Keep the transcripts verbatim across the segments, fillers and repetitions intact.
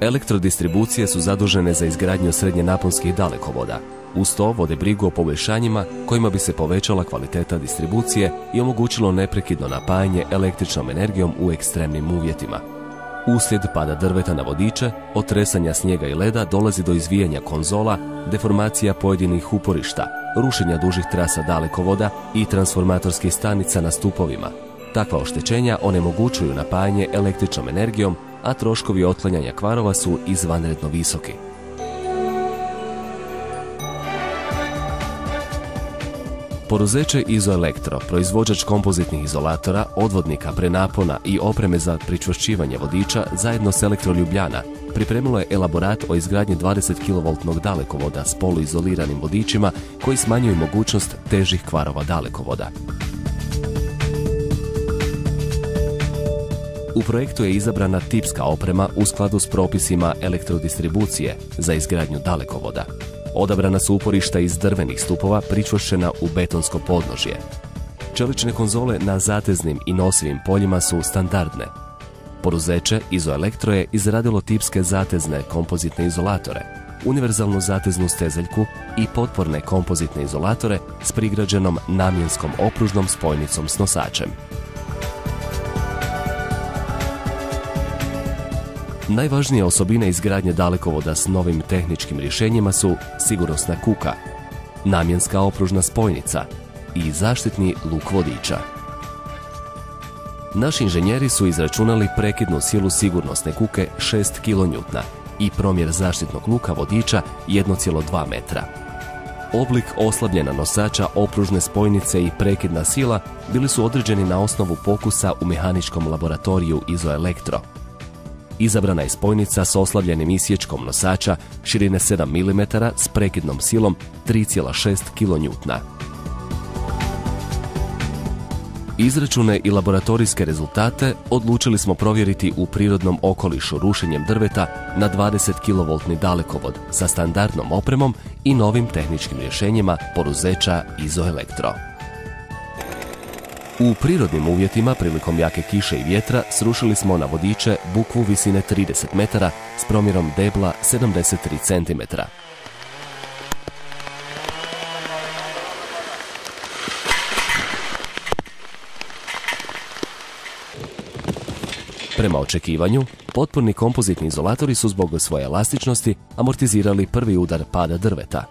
Elektrodistribucije su zadužene za izgradnju srednje naponskih dalekovoda. Uz to vode brigu o poboljšanjima kojima bi se povećala kvaliteta distribucije i omogućilo neprekidno napajanje električnom energijom u ekstremnim uvjetima. Uslijed pada drveta na vodiče, od tresanja snijega i leda dolazi do izvijanja konzola, deformacija pojedinih uporišta, rušenja dužih trasa dalekovoda i transformatorskih stanica na stupovima. Takva oštećenja onemogućuju napajanje električnom energijom, a troškovi otklanjanja kvarova su izvanredno visoki. Poduzeće Izoelektro, proizvođač kompozitnih izolatora, odvodnika, prenapona i opreme za pričvršćivanje vodiča, zajedno s Elektro Ljubljana, pripremilo je elaborat o izgradnji dvadeset kilovoltnog dalekovoda s poluizoliranim vodičima koji smanjuju mogućnost težih kvarova dalekovoda. U projektu je izabrana tipska oprema u skladu s propisima elektrodistribucije za izgradnju dalekovoda. Odabrana su uporišta iz drvenih stupova pričvršćena u betonsko podnožje. Čelične konzole na zateznim i nosivim poljima su standardne. Poduzeće Izoelektro je izradilo tipske zatezne kompozitne izolatore, univerzalnu zateznu stezaljku i potporne kompozitne izolatore s prigrađenom namjenskom opružnom spojnicom s nosačem. Najvažnije osobine izgradnje dalekovoda s novim tehničkim rješenjima su sigurnosna kuka, namjenska opružna spojnica i zaštitni luk vodiča. Naši inženjeri su izračunali prekidnu silu sigurnosne kuke šest kilonjutna i promjer zaštitnog luka vodiča jedan zarez dva metra. Oblik oslabljena nosača opružne spojnice i prekidna sila bili su određeni na osnovu pokusa u mehaničkom laboratoriju Izoelektro. Izabrana je spojnica s oslabljenim isječkom nosača širine sedam milimetara s prekidnom silom tri zarez šest kilonjutna. Izračune i laboratorijske rezultate odlučili smo provjeriti u prirodnom okolišu rušenjem drveta na dvadeset kilovoltni dalekovod sa standardnom opremom i novim tehničkim rješenjima poduzeća Izoelektro. U prirodnim uvjetima prilikom jake kiše i vjetra srušili smo na vodiče bukvu visine trideset metara s promjerom debla sedamdeset tri centimetra. Prema očekivanju, potporni kompozitni izolatori su zbog svoje elastičnosti amortizirali prvi udar pada drveta.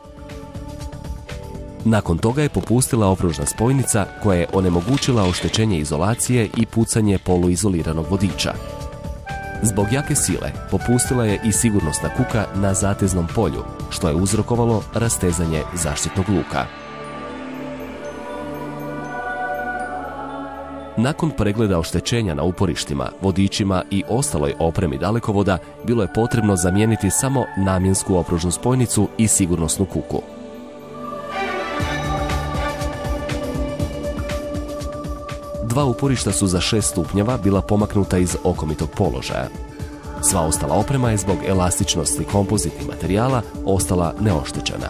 Nakon toga je popustila opružna spojnica koja je onemogućila oštećenje izolacije i pucanje poluizoliranog vodiča. Zbog jake sile popustila je i sigurnosna kuka na zateznom polju, što je uzrokovalo rastezanje zaštitnog luka. Nakon pregleda oštećenja na uporištima, vodičima i ostaloj opremi dalekovoda, bilo je potrebno zamijeniti samo namjensku opružnu spojnicu i sigurnosnu kuku. Dva uporišta su za šest stupnjeva bila pomaknuta iz okomitog položaja. Sva ostala oprema je zbog elastičnosti kompozitnih materijala ostala neoštećena.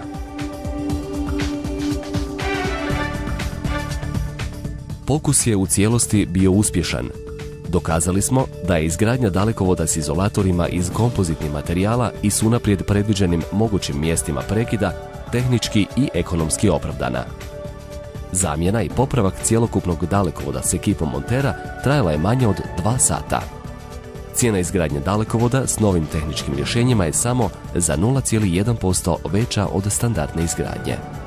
Pokus je u cijelosti bio uspješan. Dokazali smo da je izgradnja dalekovoda s izolatorima iz kompozitnih materijala i s unaprijed predviđenim mogućim mjestima prekida tehnički i ekonomski opravdana. Zamjena i popravak cjelokupnog dalekovoda s ekipom montera trajala je manje od dva sata. Cijena izgradnje dalekovoda s novim tehničkim rješenjima je samo za nula zarez jedan posto veća od standardne izgradnje.